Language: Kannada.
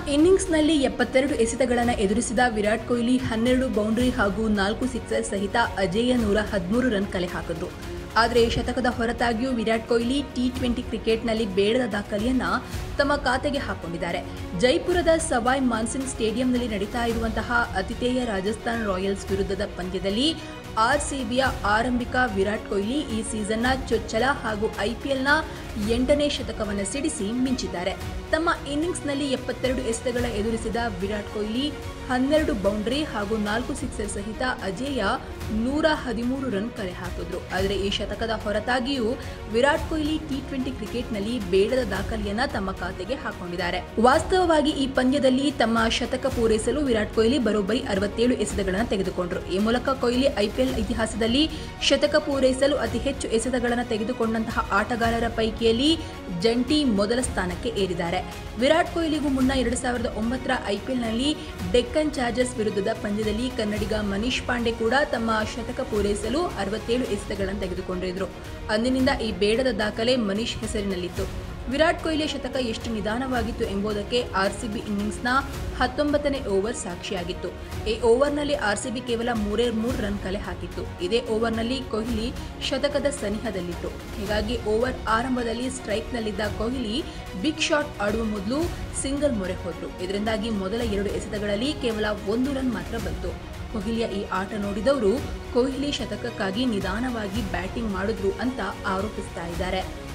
ಇನ್ನಿಂಗ್ಸ್ನಲ್ಲಿ 72 ಎಸೆತಗಳನ್ನು ಎದುರಿಸಿದ ವಿರಾಟ್ ಕೊಹ್ಲಿ 12 ಬೌಂಡರಿ ಹಾಗೂ 4 ಸಿಕ್ಸರ್ ಸಹಿತ ಅಜೇಯ 113 ರನ್ ಕಲೆ ಹಾಕಿದ್ರು. ಆದರೆ ಶತಕದ ಹೊರತಾಗಿಯೂ ವಿರಾಟ್ ಕೊಹ್ಲಿ ಟಿ20 ಕ್ರಿಕೆಟ್ನಲ್ಲಿ ಬೇಡದ ದಾಖಲೆಯನ್ನ ತಮ್ಮ ಖಾತೆಗೆ ಹಾಕೊಂಡಿದ್ದಾರೆ. ಜೈಪುರದ ಸವಾಯ್ ಮಾನ್ಸಿಂಗ್ ಸ್ಟೇಡಿಯಂನಲ್ಲಿ ನಡೀತಾ ಇರುವಂತಹ ಆತಿಥೇಯ ರಾಜಸ್ಥಾನ್ ರಾಯಲ್ಸ್ ವಿರುದ್ಧದ ಪಂದ್ಯದಲ್ಲಿ ಆರ್ಸಿಬಿಯ ಆರಂಭಿಕ ವಿರಾಟ್ ಕೊಹ್ಲಿ ಈ ಸೀಸನ್ನ ಚೊಚ್ಚಲ ಹಾಗೂ ಐಪಿಎಲ್ನ 8ನೇ ಶತಕವನ್ನು ಸಿಡಿಸಿ ಮಿಂಚಿದ್ದಾರೆ. ತಮ್ಮ ಇನ್ನಿಂಗ್ಸ್ನಲ್ಲಿ 72 ಎಸೆತಗಳ ಎದುರಿಸಿದ ವಿರಾಟ್ ಕೊಹ್ಲಿ 12 ಬೌಂಡರಿ ಹಾಗೂ 4 ಸಿಕ್ಸರ್ ಸಹಿತ ಅಜೇಯ 113 ರನ್ ಕಲೆ ಹಾಕಿದ್ರು. ಆದರೆ ಈ ಶತಕದ ಹೊರತಾಗಿಯೂ ವಿರಾಟ್ ಕೊಹ್ಲಿ ಟಿ20 ಕ್ರಿಕೆಟ್ನಲ್ಲಿ ಬೇಡದ ದಾಖಲೆಯನ್ನ ತಮ್ಮ ಖಾತೆಗೆ ಹಾಕೊಂಡಿದ್ದಾರೆ. ವಾಸ್ತವವಾಗಿ ಈ ಪಂದ್ಯದಲ್ಲಿ ತಮ್ಮ ಶತಕ ಪೂರೈಸಲು ವಿರಾಟ್ ಕೊಹ್ಲಿ ಬರೋಬ್ಬರಿ 67 ಎಸೆತಗಳನ್ನು ತೆಗೆದುಕೊಂಡರು. ಈ ಮೂಲಕ ಕೊಹ್ಲಿ ಐಪಿಎಲ್ ಇತಿಹಾಸದಲ್ಲಿ ಶತಕ ಪೂರೈಸಲು ಅತಿ ಹೆಚ್ಚು ಎಸೆತಗಳನ್ನು ತೆಗೆದುಕೊಂಡಂತಹ ಆಟಗಾರರ ಪೈಕಿಯಲ್ಲಿ ಜಂಟಿ ಮೊದಲ ಸ್ಥಾನಕ್ಕೆ ಏರಿದ್ದಾರೆ. ವಿರಾಟ್ ಕೊಹ್ಲಿಗೂ ಮುನ್ನ 2009ರ ಐಪಿಎಲ್ನಲ್ಲಿ ಡೆಕ್ಕನ್ ಚಾರ್ಜರ್ಸ್ ವಿರುದ್ಧದ ಪಂದ್ಯದಲ್ಲಿ ಕನ್ನಡಿಗ ಮನೀಶ್ ಪಾಂಡೆ ಕೂಡ ತಮ್ಮ ಶತಕ ಪೂರೈಸಲು 67 ಎಸೆತಗಳನ್ನು ತೆಗೆದುಕೊಂಡಿದ್ರು. ಅಂದಿನಿಂದ ಈ ಬೇಡದ ದಾಖಲೆ ಮನೀಶ್ ಹೆಸರಿನಲ್ಲಿತ್ತು. ವಿರಾಟ್ ಕೊಹ್ಲಿ ಶತಕ ಎಷ್ಟು ನಿಧಾನವಾಗಿತ್ತು ಎಂಬುದಕ್ಕೆ ಆರ್ಸಿಬಿ ಇನ್ನಿಂಗ್ಸ್ನ 19ನೇ ಓವರ್ ಸಾಕ್ಷಿಯಾಗಿತ್ತು. ಈ ಓವರ್ನಲ್ಲಿ ಆರ್ಸಿಬಿ ಕೇವಲ 3 ರನ್ ಕಲೆ ಹಾಕಿತ್ತು. ಇದೇ ಓವರ್ನಲ್ಲಿ ಕೊಹ್ಲಿ ಶತಕದ ಸನಿಹದಲ್ಲಿತ್ತು. ಹೀಗಾಗಿ ಓವರ್ ಆರಂಭದಲ್ಲಿ ಸ್ಟ್ರೈಕ್ನಲ್ಲಿದ್ದ ಕೊಹ್ಲಿ ಬಿಗ್ ಶಾಟ್ ಆಡುವ ಮೊದಲು ಸಿಂಗಲ್ ಮೊರೆ ಹೋದ್ರು. ಇದರಿಂದಾಗಿ ಮೊದಲ 2 ಎಸೆತಗಳಲ್ಲಿ ಕೇವಲ 1 ರನ್ ಮಾತ್ರ ಬಂತು. ಕೊಹ್ಲಿಯ ಈ ಆಟ ನೋಡಿದವರು ಕೊಹ್ಲಿ ಶತಕಕ್ಕಾಗಿ ನಿಧಾನವಾಗಿ ಬ್ಯಾಟಿಂಗ್ ಮಾಡಿದ್ರು ಅಂತ ಆರೋಪಿಸ್ತಾ ಇದ್ದಾರೆ.